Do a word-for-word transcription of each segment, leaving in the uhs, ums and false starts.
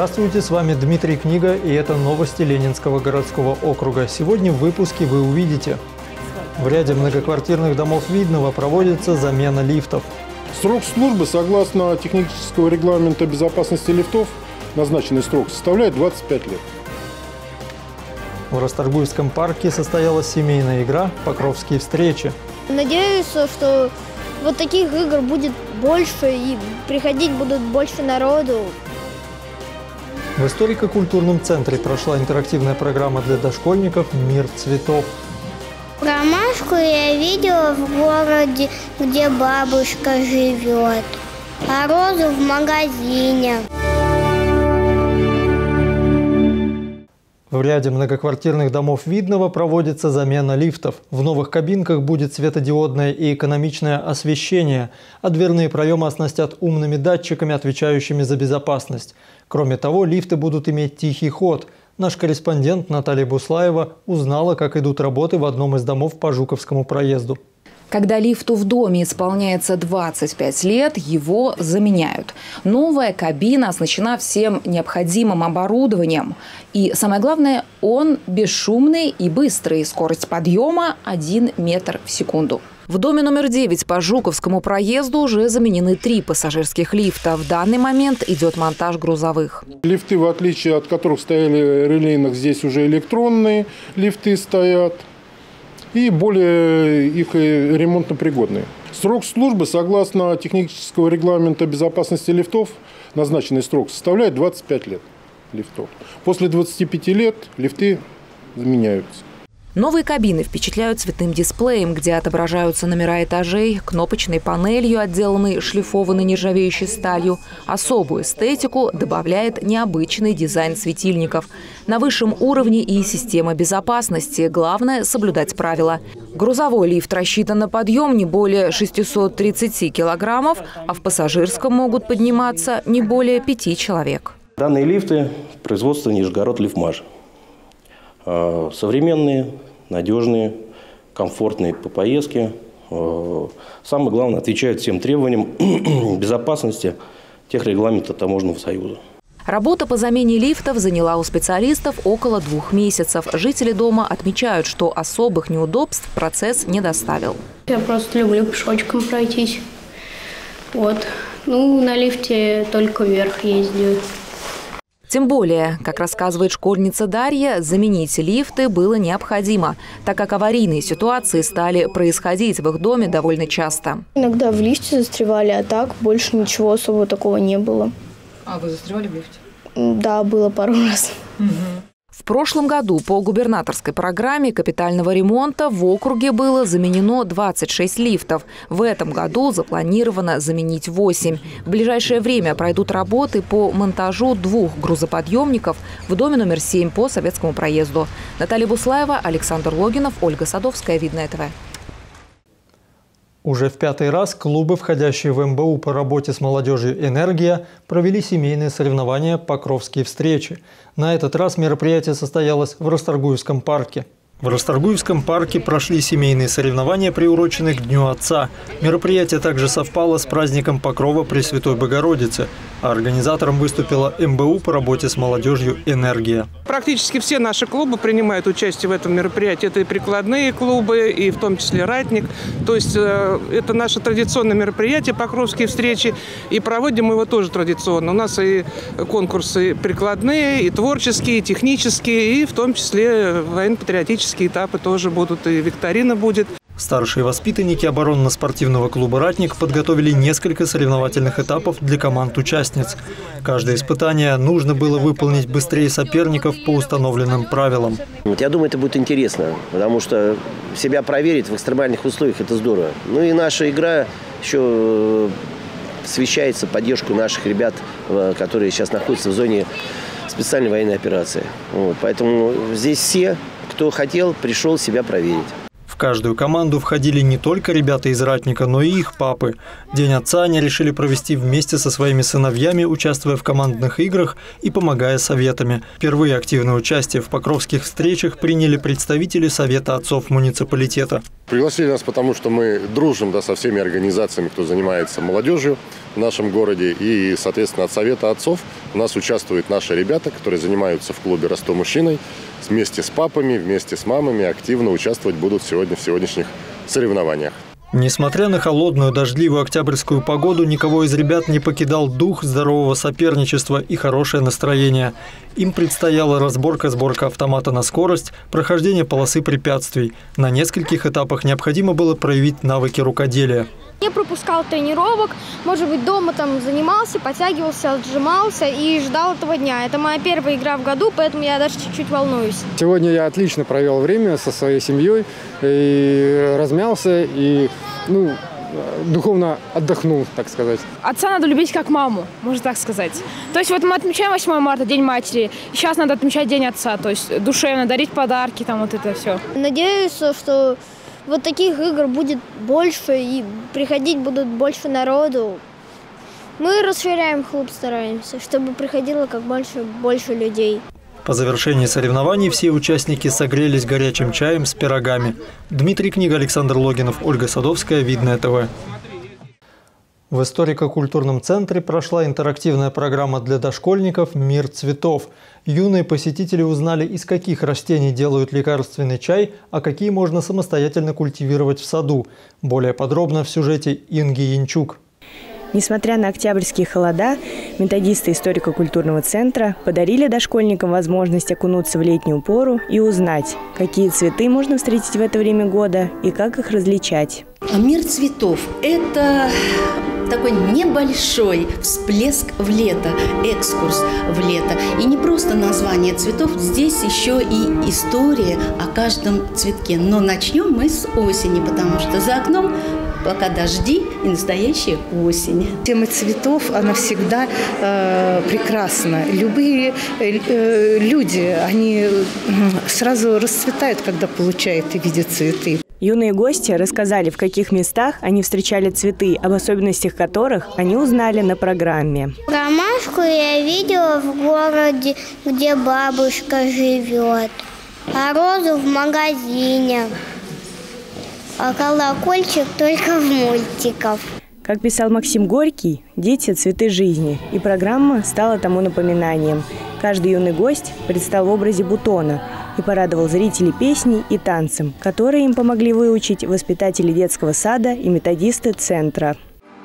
Здравствуйте, с вами Дмитрий Книга, и это новости Ленинского городского округа. Сегодня в выпуске вы увидите: в ряде многоквартирных домов Видного проводится замена лифтов. Срок службы, согласно технического регламента безопасности лифтов, назначенный срок составляет двадцать пять лет. В Расторгуевском парке состоялась семейная игра «Покровские встречи». Надеюсь, что вот таких игр будет больше и приходить будут больше народу. В историко-культурном центре прошла интерактивная программа для дошкольников «Мир цветов». Ромашку я видела в городе, где бабушка живет, а розу в магазине. В ряде многоквартирных домов Видного проводится замена лифтов. В новых кабинках будет светодиодное и экономичное освещение, а дверные проемы оснастят умными датчиками, отвечающими за безопасность. Кроме того, лифты будут иметь тихий ход. Наш корреспондент Наталья Буслаева узнала, как идут работы в одном из домов по Жуковскому проезду. Когда лифту в доме исполняется двадцать пять лет, его заменяют. Новая кабина оснащена всем необходимым оборудованием. И самое главное, он бесшумный и быстрый. Скорость подъема один метр в секунду. В доме номер девять по Жуковскому проезду уже заменены три пассажирских лифта. В данный момент идет монтаж грузовых. Лифты, в отличие от которых стояли релейных, здесь уже электронные лифты стоят. И более их ремонтно-пригодные. Срок службы, согласно технического регламента безопасности лифтов, назначенный срок составляет двадцать пять лет лифтов. После двадцати пяти лет лифты заменяются. Новые кабины впечатляют цветным дисплеем, где отображаются номера этажей, кнопочной панелью, отделанной шлифованной нержавеющей сталью. Особую эстетику добавляет необычный дизайн светильников. На высшем уровне и система безопасности. Главное – соблюдать правила. Грузовой лифт рассчитан на подъем не более шестисот тридцати килограммов, а в пассажирском могут подниматься не более пяти человек. Данные лифты – производство Нижегород Лифтмаш. Современные, надежные, комфортные по поездке. Самое главное, отвечают всем требованиям безопасности техрегламента Таможенного союза. Работа по замене лифтов заняла у специалистов около двух месяцев. Жители дома отмечают, что особых неудобств процесс не доставил. Я просто люблю пешочком пройтись. Вот. Ну, на лифте только вверх ездил. Тем более, как рассказывает школьница Дарья, заменить лифты было необходимо, так как аварийные ситуации стали происходить в их доме довольно часто. Иногда в лифте застревали, а так больше ничего особо такого не было. А вы застревали в лифте? Да, было пару раз. Угу. В прошлом году по губернаторской программе капитального ремонта в округе было заменено двадцать шесть лифтов. В этом году запланировано заменить восемь. В ближайшее время пройдут работы по монтажу двух грузоподъемников в доме номер семь по Советскому проезду. Наталья Буслаева, Александр Логинов, Ольга Садовская, Видное ТВ. Уже в пятый раз клубы, входящие в эм бэ у по работе с молодежью «Энергия», провели семейные соревнования «Покровские встречи». На этот раз мероприятие состоялось в Расторгуевском парке. В Расторгуевском парке прошли семейные соревнования, приуроченные к Дню Отца. Мероприятие также совпало с праздником Покрова Пресвятой Богородицы, а организатором выступила эм бэ у по работе с молодежью «Энергия». Практически все наши клубы принимают участие в этом мероприятии. Это и прикладные клубы, и в том числе «Ратник». То есть э, это наше традиционное мероприятие «Покровские встречи». И проводим мы его тоже традиционно. У нас и конкурсы прикладные, и творческие, и технические, и в том числе военно-патриотические этапы тоже будут, и викторина будет. Старшие воспитанники оборонно-спортивного клуба «Ратник» подготовили несколько соревновательных этапов для команд-участниц. Каждое испытание нужно было выполнить быстрее соперников по установленным правилам. Я думаю, это будет интересно, потому что себя проверить в экстремальных условиях – это здорово. Ну и наша игра еще освещается поддержку наших ребят, которые сейчас находятся в зоне специальной военной операции. Вот, поэтому здесь все, кто хотел, пришел себя проверить. В каждую команду входили не только ребята из «Ратника», но и их папы. День отца они решили провести вместе со своими сыновьями, участвуя в командных играх и помогая советами. Впервые активное участие в покровских встречах приняли представители Совета отцов муниципалитета. Пригласили нас, потому что мы дружим, да, со всеми организациями, кто занимается молодежью в нашем городе. И, соответственно, от Совета отцов у нас участвуют наши ребята, которые занимаются в клубе «Росту мужчиной». Вместе с папами, вместе с мамами активно участвовать будут сегодня в сегодняшних соревнованиях. Несмотря на холодную, дождливую октябрьскую погоду, никого из ребят не покидал дух здорового соперничества и хорошее настроение. Им предстояла разборка-сборка автомата на скорость, прохождение полосы препятствий. На нескольких этапах необходимо было проявить навыки рукоделия. Я пропускал тренировок, может быть, дома там занимался, подтягивался, отжимался и ждал этого дня. Это моя первая игра в году, поэтому я даже чуть-чуть волнуюсь. Сегодня я отлично провел время со своей семьей, и размялся, и ну, духовно отдохнул, так сказать. Отца надо любить как маму, можно так сказать. То есть вот мы отмечаем восьмое марта, День матери, и сейчас надо отмечать День отца, то есть душевно дарить подарки, там вот это все. Надеюсь, что вот таких игр будет больше и приходить будут больше народу. Мы расширяем клуб, стараемся, чтобы приходило как больше, больше людей. По завершении соревнований все участники согрелись горячим чаем с пирогами. Дмитрий Книга, Александр Логинов, Ольга Садовская, Видное ТВ. В историко-культурном центре прошла интерактивная программа для дошкольников «Мир цветов». Юные посетители узнали, из каких растений делают лекарственный чай, а какие можно самостоятельно культивировать в саду. Более подробно в сюжете Инги Янчук. Несмотря на октябрьские холода, методисты историко-культурного центра подарили дошкольникам возможность окунуться в летнюю пору и узнать, какие цветы можно встретить в это время года и как их различать. «Мир цветов» – это такой небольшой всплеск в лето, экскурс в лето. И не просто название цветов, здесь еще и история о каждом цветке. Но начнем мы с осени, потому что за окном пока дожди и настоящая осень. Тема цветов, она всегда э, прекрасна. Любые э, люди, они сразу расцветают, когда получают и видят цветы. Юные гости рассказали, в каких местах они встречали цветы, об особенностях которых они узнали на программе. Ромашку я видела в городе, где бабушка живет, а розу в магазине, а колокольчик только в мультиках. Как писал Максим Горький, дети – цветы жизни, и программа стала тому напоминанием. Каждый юный гость предстал в образе бутона и порадовал зрителей песней и танцем, которые им помогли выучить воспитатели детского сада и методисты центра.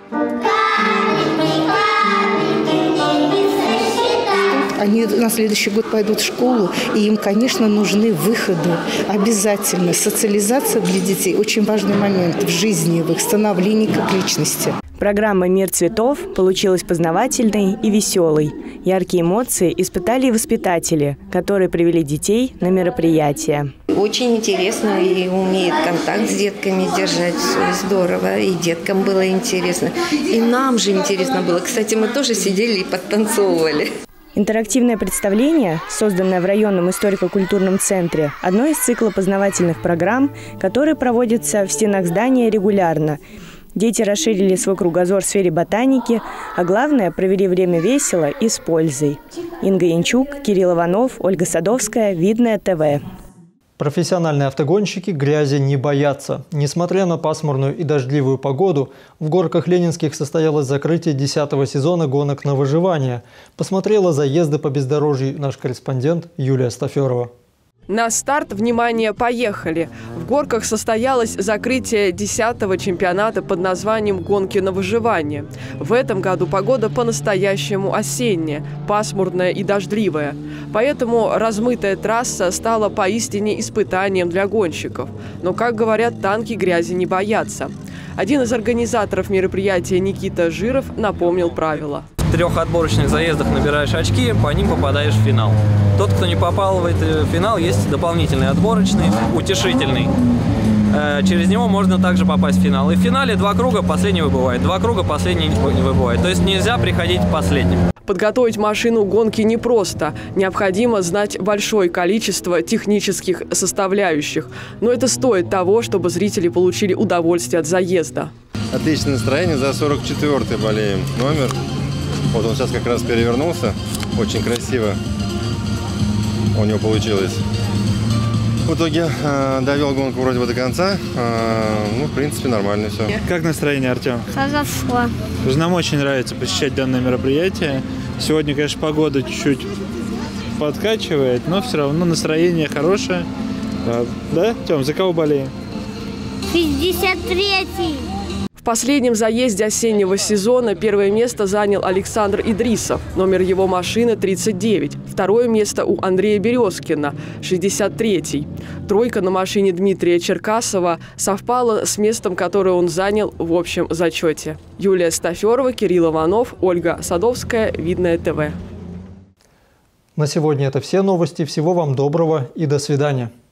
Они на следующий год пойдут в школу, и им, конечно, нужны выходы. Обязательно. Социализация для детей – очень важный момент в жизни, в их становлении как личности. Программа «Мир цветов» получилась познавательной и веселой. Яркие эмоции испытали и воспитатели, которые привели детей на мероприятие. Очень интересно и умеет контакт с детками держать. Здорово. И деткам было интересно. И нам же интересно было. Кстати, мы тоже сидели и подтанцовывали. Интерактивное представление, созданное в районном историко-культурном центре, одно из цикла познавательных программ, которые проводятся в стенах здания регулярно. Дети расширили свой кругозор в сфере ботаники, а главное – провели время весело и с пользой. Инга Янчук, Кирилл Иванов, Ольга Садовская, Видное ТВ. Профессиональные автогонщики грязи не боятся. Несмотря на пасмурную и дождливую погоду, в горках Ленинских состоялось закрытие десятого сезона гонок на выживание. Посмотрела заезды по бездорожью наш корреспондент Юлия Стаферова. На старт, внимание, поехали! В Горках состоялось закрытие десятого чемпионата под названием «Гонки на выживание». В этом году погода по-настоящему осенняя, пасмурная и дождливая. Поэтому размытая трасса стала поистине испытанием для гонщиков. Но, как говорят, танки грязи не боятся. Один из организаторов мероприятия Никита Жиров напомнил правила. В трех отборочных заездах набираешь очки, по ним попадаешь в финал. Тот, кто не попал в этот финал, есть дополнительный отборочный, утешительный. Через него можно также попасть в финал. И в финале два круга, последний выбывает. Два круга, последний не выбывает. То есть нельзя приходить последним. Подготовить машину гонки непросто. Необходимо знать большое количество технических составляющих. Но это стоит того, чтобы зрители получили удовольствие от заезда. Отличное настроение, за сорок четвёртый болеем номер. Вот он сейчас как раз перевернулся. Очень красиво у него получилось. В итоге э, довел гонку вроде бы до конца. Э, ну, в принципе, нормально все. Как настроение, Артем? Хорошо. Нам очень нравится посещать данное мероприятие. Сегодня, конечно, погода чуть-чуть подкачивает, но все равно настроение хорошее. Да, Тём, за кого болеем? шестьдесят третий. В последнем заезде осеннего сезона первое место занял Александр Идрисов, номер его машины тридцать девять. Второе место у Андрея Березкина, шестьдесят третий. Тройка на машине Дмитрия Черкасова совпала с местом, которое он занял в общем зачете. Юлия Стаферова, Кирилл Иванов, Ольга Садовская, Видное ТВ. На сегодня это все новости. Всего вам доброго и до свидания.